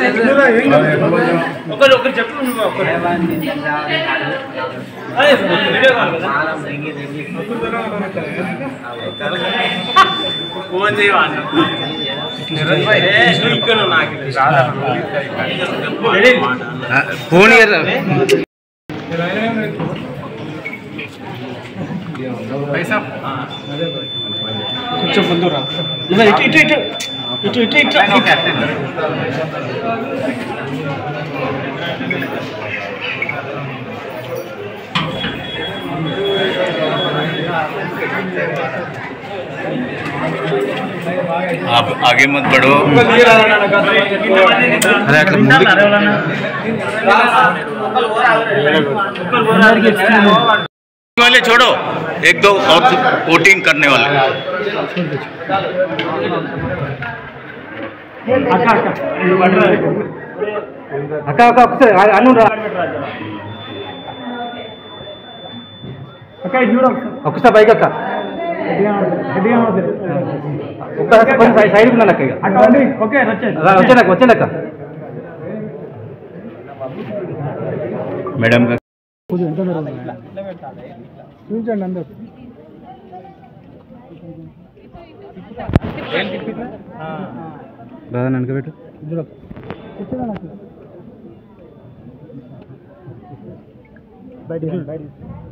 Phone पैसा కొంచెం ముందు రా ఇలా ఇటు ఇటు ఇటు ఇటు ఇటు ఇటు आप आगे मत बढ़ो। वाले छोड़ो, एक दो और वोटिंग करने वाले। అక్క అక్క ఒకసారి అను రా అక్క చూడ ఒకసారి బైక్ అక్క ఒక్కసారి సైడ్ ఉన్నాను అక్క ఓకే వచ్చానక్క मैडम का చూపించండి అందరు బాగా ననకబెట్టు బయట